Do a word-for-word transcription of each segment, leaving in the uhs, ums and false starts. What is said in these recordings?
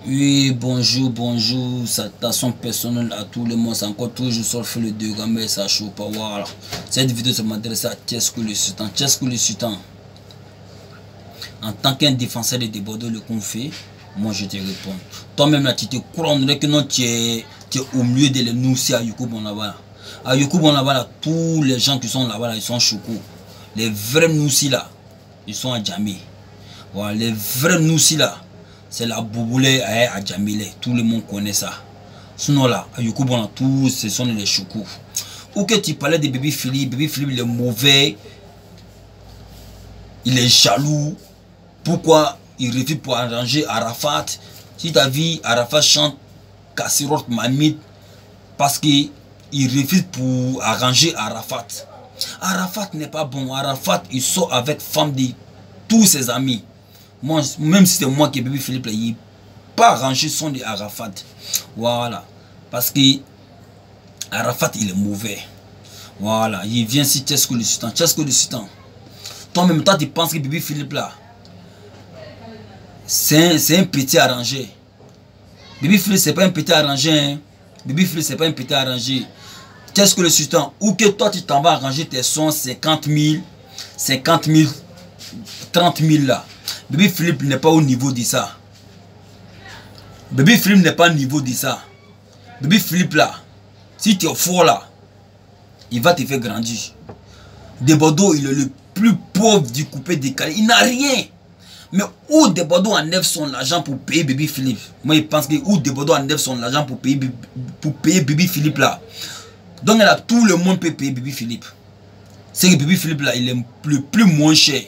Oui, bonjour, bonjour, salutations personnelles à tout le monde. C'est encore toujours sur le deux mais ça chaud pas. Voilà. Cette vidéo se m'adresse à Tiesco le Sultan. Tiesco le Sultan, en tant qu'un défenseur de Bordeaux, le qu'on fait, moi je te réponds. Toi-même là, tu te crois que non, tu es, tu es au milieu de l'Enoussi à Yokou Bonaba. À Yokou Bonaba, tous les gens qui sont là-bas, ils sont choukou. Les vrais Noussi là, ils sont à Djamé. Voilà, les vrais Noussi là. C'est la bouboulée à Djamilé. Tout le monde connaît ça. Sinon là, à Yokoubon, tous ce sont les choukou. Ou que tu parlais de Bébé Philippe. Bébé Philippe, il est mauvais. Il est jaloux. Pourquoi il refuse pour arranger Arafat? Si tu as vu, Arafat chante Kassirot Mamit parce qu'il refuse pour arranger Arafat. Arafat n'est pas bon. Arafat, il sort avec femme de tous ses amis. Moi, même si c'est moi qui ai Bébé Philippe, là, il n'a pas arrangé son de Arafat. Voilà. Parce que Arafat, il est mauvais. Voilà. Il vient si Tiesco le Sultan. Tiesco le Sultan. Toi-même, toi, tu penses que Bébé Philippe, là, c'est un, un petit arrangé. Bébé Philippe, c'est pas un petit arrangé. Hein. Bébé Philippe, c'est pas un petit arrangé. Tiesco le Sultan. Ou que toi, tu t'en vas arranger tes sons cinquante mille, cinquante mille, trente mille là. Bébé Philippe n'est pas au niveau de ça. Bébé Philippe n'est pas au niveau de ça. Bébé Philippe là, si tu es fort là, il va te faire grandir. De Bordeaux, il est le plus pauvre du coupé décalé. Il n'a rien. Mais où De Bordeaux enlève son argent pour payer Bébé Philippe? Moi, je pense que où De Bordeaux enlève son argent pour payer, pour payer Bébé Philippe là. Donc là, tout le monde peut payer Bébé Philippe. C'est que Bébé Philippe là, il est le plus moins cher.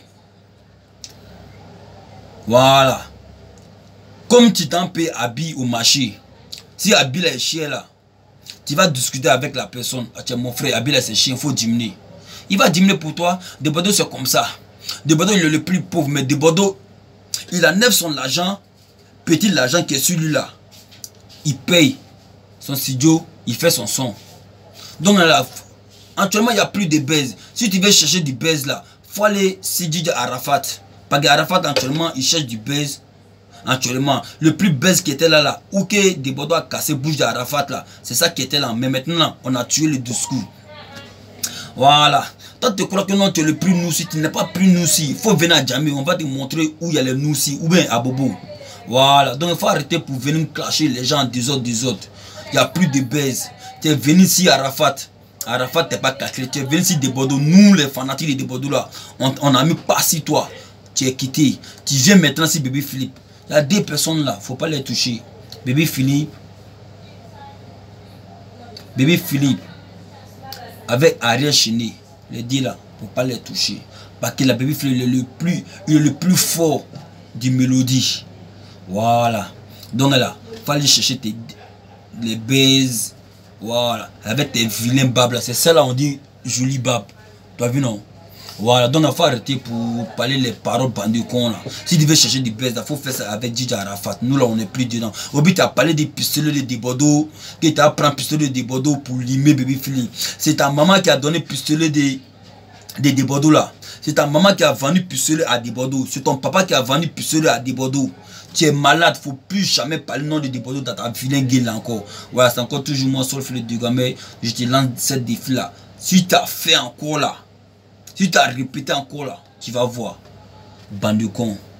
Voilà. Comme tu t'en payes habit au marché. Si habit là est cher là, tu vas discuter avec la personne. Ah tiens mon frère, habit là c'est cher, il faut diminuer. Il va diminuer pour toi. De Bordeaux c'est comme ça. De Bordeaux il est le plus pauvre, mais De Bordeaux, il enlève son argent, petit l'argent qui est celui-là. Il paye son studio, il fait son son. Donc là, actuellement il n'y a plus de baise. Si tu veux chercher du baise là, il faut aller si D J Arafat. Parce qu'Arafat actuellement il cherche du buzz. Actuellement le plus buzz qui était là là ou que De Bordeaux a cassé bouche d'Arafat là, c'est ça qui était là. Mais maintenant on a tué le discours. Voilà. Toi tu crois que non tu es le plus noussi, tu n'es pas plus noussi. Il faut venir à Djamé, on va te montrer où il y a les noussi ou bien à Bobo. Voilà. Donc il faut arrêter pour venir clasher les gens des autres des autres. Il n'y a plus de buzz. Tu es venu ici à Arafat. Arafat t'es pas cassé. Tu es venu ici De Bordeaux. Nous les fanatiques de De Bordeaux là, on, on a mis pas si toi. Tu es quitté. Tu viens maintenant si Bébé Philippe. Il y a deux personnes là, il ne faut pas les toucher. Bébé Philippe. Bébé Philippe. Avec Ariel Chené. Les deux là, il ne faut pas les toucher. Parce que la Bébé Philippe il est le plus, il est le plus fort du mélodie. Voilà. Donc là, il faut aller chercher tes, les baises. Voilà. Avec tes vilains babes là. C'est ça là, on dit joli bab. Tu as vu non? Voilà, donc il faut arrêter pour parler les paroles bandes con là. Si tu veux chercher du buzz, il faut faire ça avec D J Arafat. Nous là, on n'est plus dedans. Au but, tu as parlé des pistolets de Bordeaux, que tu as pris un pistolet de Bordeaux pour limer Bébé Philippe. C'est ta maman qui a donné pistolet de, de, de Bordeaux là. C'est ta maman qui a vendu pistolet à De Bordeaux. C'est ton papa qui a vendu pistolet à De Bordeaux. Tu es malade, il ne faut plus jamais parler le nom de De Bordeaux dans ta vilain gueule là encore. Voilà, c'est encore toujours moi sur le fil de gamin. Je te lance cette défi là. Si tu as fait encore là, si tu as répété encore là, tu vas voir. Bande de cons.